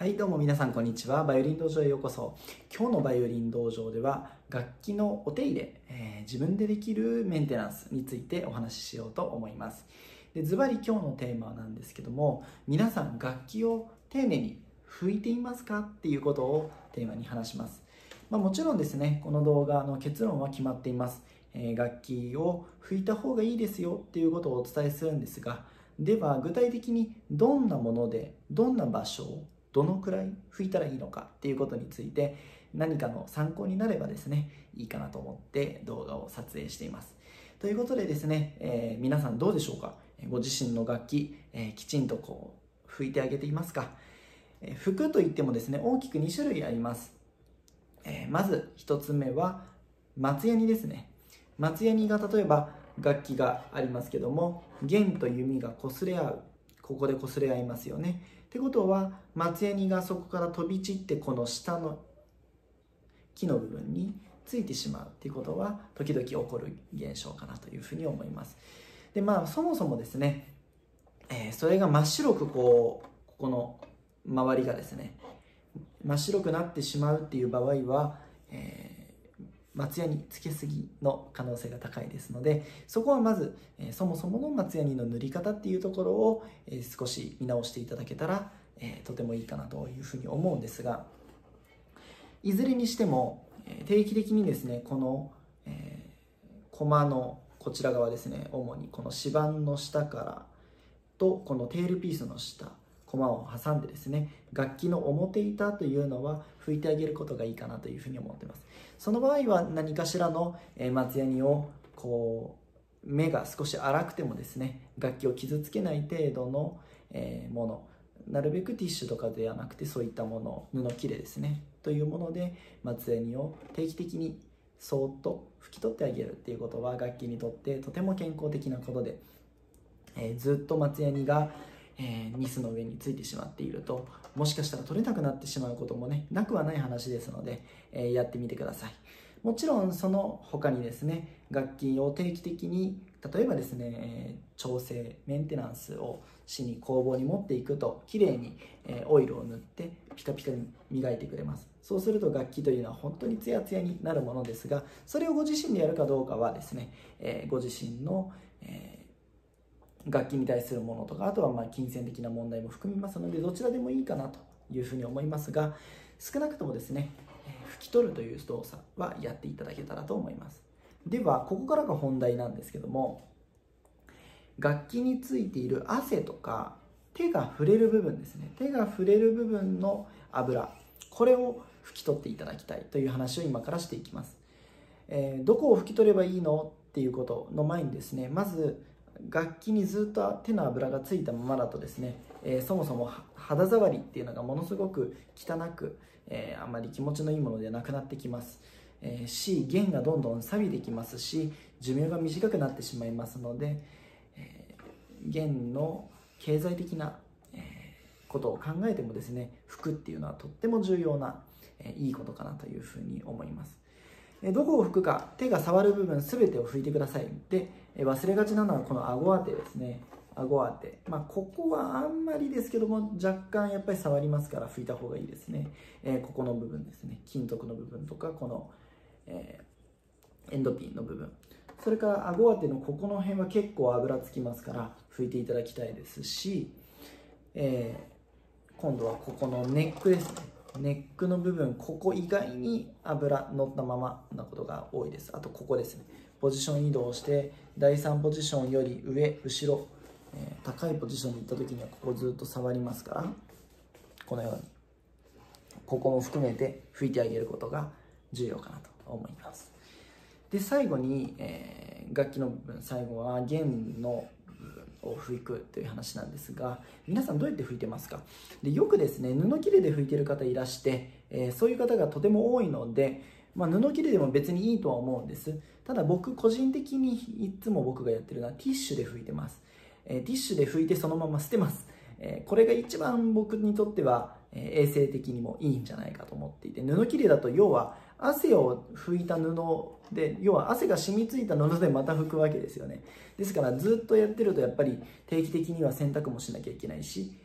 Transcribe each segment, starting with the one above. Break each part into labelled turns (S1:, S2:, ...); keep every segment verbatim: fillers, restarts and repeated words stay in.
S1: はい、どうも皆さんこんにちは。バイオリン道場へようこそ。今日のバイオリン道場では楽器のお手入れ、えー、自分でできるメンテナンスについてお話ししようと思います。で、ズバリ今日のテーマなんですけども、皆さん楽器を丁寧に拭いていますかっていうことをテーマに話します。まあ、もちろんですね、この動画の結論は決まっています。えー、楽器を拭いた方がいいですよっていうことをお伝えするんですが、では具体的にどんなものでどんな場所をどのくらい拭いたらいいのかっていうことについて何かの参考になればですね、いいかなと思って動画を撮影しています。ということでですね、えー、皆さんどうでしょうか。ご自身の楽器、えー、きちんとこう拭いてあげていますか。えー、拭くといってもですね、大きくに種類あります。えー、まずひとつめは松ヤニですね。松ヤニが例えば楽器がありますけども、弦と弓が擦れ合う、ここで擦れ合いますよね。ってことは松ヤニがそこから飛び散ってこの下の木の部分についてしまうっていうことは時々起こる現象かなというふうに思います。でまあそもそもですね、えー、それが真っ白くこうここの周りがですね真っ白くなってしまうっていう場合は、えー松ヤニつけすぎの可能性が高いですので、そこはまず、えー、そもそもの松ヤニの塗り方っていうところを、えー、少し見直していただけたら、えー、とてもいいかなというふうに思うんですが、いずれにしても、えー、定期的にですねこの、えー、コマのこちら側ですね、主にこの指板の下からとこのテールピースの下、コマを挟んでですね、楽器の表板というのは拭いてあげることがいいかなというふうに思っています。その場合は何かしらの松ヤニをこう目が少し粗くてもですね、楽器を傷つけない程度のもの、なるべくティッシュとかではなくてそういったもの、布切れですねというもので松ヤニを定期的にそーっと拭き取ってあげるっていうことは楽器にとってとても健康的なことで、えー、ずっと松ヤニがえー、ニスの上についてしまっていると、もしかしたら取れなくなってしまうこともね、なくはない話ですので、えー、やってみてください。もちろんその他にですね、楽器を定期的に例えばですね、えー、調整メンテナンスをしに工房に持っていくときれいに、えー、オイルを塗ってピカピカに磨いてくれます。そうすると楽器というのは本当にツヤツヤになるものですが、それをご自身でやるかどうかはですね、えー、ご自身の、えー楽器に対するものとか、あとはまあ金銭的な問題も含みますので、どちらでもいいかなというふうに思いますが、少なくともですね、拭き取るという動作はやっていただけたらと思います。ではここからが本題なんですけども、楽器についている汗とか手が触れる部分ですね、手が触れる部分の油、これを拭き取っていただきたいという話を今からしていきます。えー、どこを拭き取ればいいのっていうことの前にですね、まず楽器にずっと手の油がついたままだとですね、えー、そもそも肌触りっていうのがものすごく汚く、えー、あまり気持ちのいいものではなくなってきます、えー、し弦がどんどん錆びてきますし、寿命が短くなってしまいますので、えー、弦の経済的な、えー、ことを考えてもですね、拭くっていうのはとっても重要な、えー、いいことかなというふうに思います。どこを拭くか、手が触る部分全てを拭いてください。で、忘れがちなのはこの顎当てですね。顎当て。まあ、ここはあんまりですけども、若干やっぱり触りますから拭いた方がいいですね。えー、ここの部分ですね。金属の部分とか、この、えー、エンドピンの部分。それから顎当てのここの辺は結構油つきますから拭いていただきたいですし、えー、今度はここのネックですね。ネックの部分、ここ以外に油乗ったままなことが多いです。あとここですね、ポジション移動してだいさんポジションより上、後ろ、えー、高いポジションに行った時にはここずっと触りますから、このようにここも含めて拭いてあげることが重要かなと思います。で最後に、えー、楽器の部分、最後は弦のを拭くという話なんですが、皆さんどうやって拭いてますか。でよくですね、布切れで拭いてる方いらして、えー、そういう方がとても多いので、まあ、布切れでも別にいいとは思うんです。ただ僕個人的にいつも僕がやってるのはティッシュで拭いてます。えー、ティッシュで拭いてそのまま捨てます。えー、これが一番僕にとっては、えー、衛生的にもいいんじゃないかと思っていて、布切れだと要は汗を拭いた布で、要は汗が染みついた布でまた拭くわけですよね。ですからずっとやってるとやっぱり定期的には洗濯もしなきゃいけないし、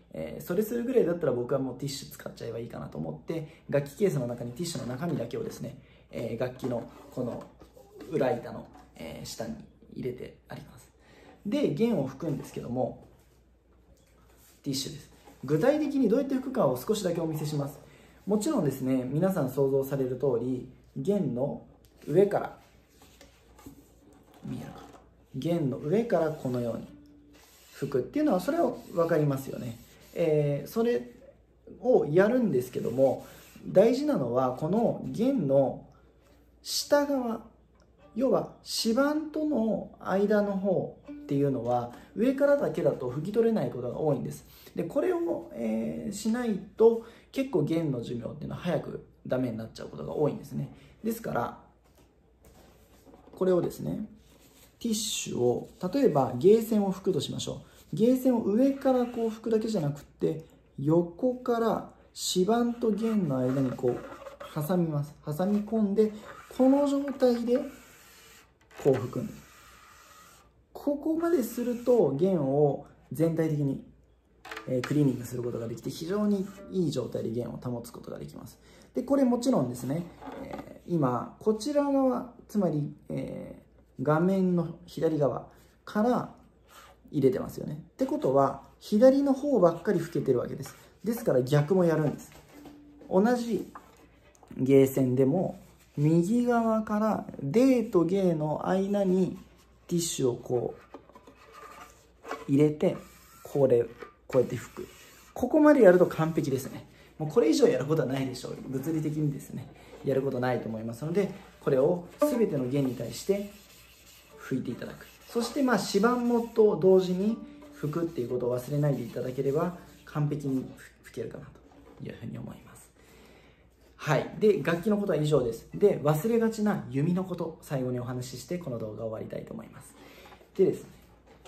S1: えー、それするぐらいだったら僕はもうティッシュ使っちゃえばいいかなと思って、楽器ケースの中にティッシュの中身だけをですね、えー、楽器のこの裏板の、えー、下に入れてあります。で、弦を吹くんですけども、ティッシュです。具体的にどうやって吹くかを少しだけお見せします。もちろんですね、皆さん想像される通り、弦の上から見えるか、弦の上からこのように吹くっていうのは、それは分かりますよね。えー、それをやるんですけども、大事なのはこの弦の下側、要は指板との間の方っていうのは上からだけだと拭き取れないことが多いんです。でこれを、えー、しないと結構弦の寿命っていうのは早くダメになっちゃうことが多いんですね。ですからこれをですね、ティッシュを例えばゲーセンを拭くとしましょう。ゲーセンを上からこう拭くだけじゃなくって横から指板と弦の間にこう挟みます。挟み込んでこの状態でこう吹くんです。ここまですると弦を全体的にクリーニングすることができて非常にいい状態で弦を保つことができます。でこれもちろんですね、えー、今こちら側、つまり、えー、画面の左側から入れてますよね。ってことは左の方ばっかり吹けてるわけです。ですから逆もやるんです。同じゲーセンでも右側からデーとゲーの間にティッシュをこう入れてこれこうやって拭く。ここまでやると完璧ですね。もうこれ以上やることはないでしょう。物理的にですねやることないと思いますので、これを全ての弦に対して拭いていただく。そしてまあ指板もと同時に拭くっていうことを忘れないでいただければ完璧に拭けるかなというふうに思います。はい。で、楽器のことは以上です。で、忘れがちな弓のこと、最後にお話ししてこの動画を終わりたいと思います。でですね、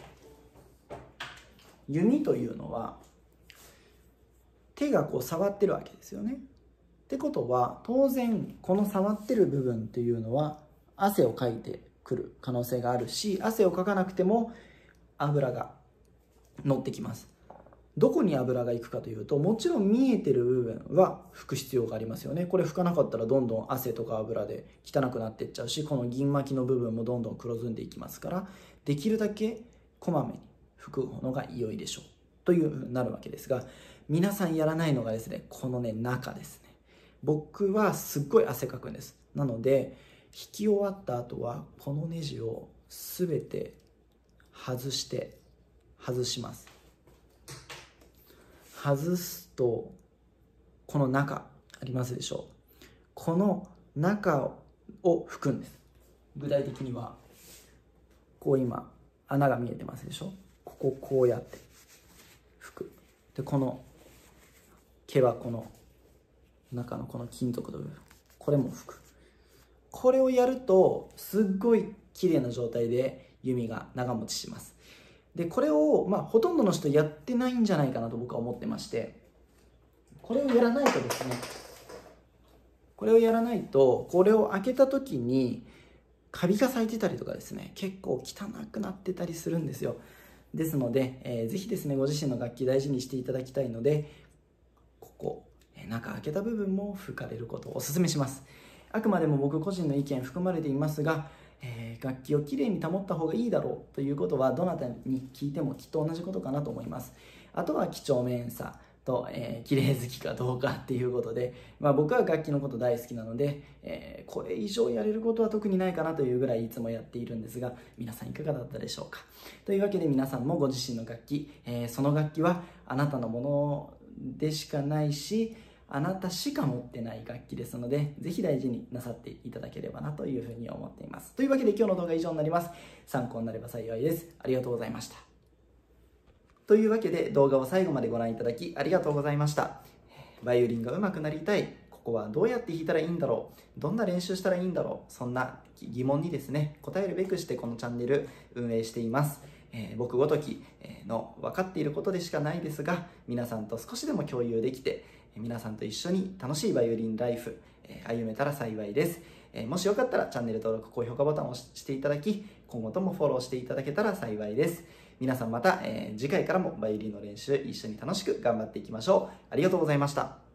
S1: 弓というのは手がこう触ってるわけですよね。ってことは当然この触ってる部分というのは汗をかいてくる可能性があるし、汗をかかなくても油が乗ってきます。どこに油がいくかというと、もちろん見えてる部分は拭く必要がありますよね。これ拭かなかったらどんどん汗とか油で汚くなっていっちゃうし、この銀巻きの部分もどんどん黒ずんでいきますから、できるだけこまめに拭くのが良いでしょうというふうになるわけですが、皆さんやらないのがですね、このね中ですね。僕はすっごい汗かくんです。なので引き終わった後はこのネジを全て外して外します。外すとこの中ありますでしょう。この中を拭くんです。具体的にはこう今穴が見えてますでしょ。こここうやって拭く。でこの毛はこの中のこの金属の部分、これも拭く。これをやるとすっごい綺麗な状態で弓が長持ちします。でこれを、まあ、ほとんどの人やってないんじゃないかなと僕は思ってまして、これをやらないとですね、これをやらないとこれを開けた時にカビが咲いてたりとかですね、結構汚くなってたりするんですよ。ですので、えー、ぜひですねご自身の楽器大事にしていただきたいので、ここ中開けた部分も拭かれることをお勧めします。あくまでも僕個人の意見含まれていますが、えー、楽器をきれいに保った方がいいだろうということはどなたに聞いてもきっと同じことかなと思います。あとは几帳面さと、えー、綺麗好きかどうかっていうことで、まあ、僕は楽器のこと大好きなので、えー、これ以上やれることは特にないかなというぐらいいつもやっているんですが、皆さんいかがだったでしょうか。というわけで皆さんもご自身の楽器、えー、その楽器はあなたのものでしかないし、あなたしか持ってない楽器ですので、ぜひ大事になさっていただければなというふうに思っています。というわけで今日の動画は以上になります。参考になれば幸いです。ありがとうございました。というわけで動画を最後までご覧いただきありがとうございました。バイオリンが上手くなりたい。ここはどうやって弾いたらいいんだろう。どんな練習したらいいんだろう。そんな疑問にですね、答えるべくしてこのチャンネル運営しています。えー、僕ごときの分かっていることでしかないですが、皆さんと少しでも共有できて、皆さんと一緒に楽しいバイオリンライフ、えー、歩めたら幸いです。えー、もしよかったらチャンネル登録、高評価ボタンを押していただき、今後ともフォローしていただけたら幸いです。 皆さんまた、えー次回からもバイオリンの練習一緒に楽しく頑張っていきましょう。ありがとうございました。